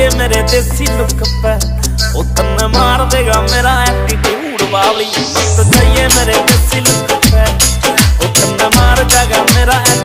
मेरे देसी लुक पे ओ तन्ने मार देगा मेरा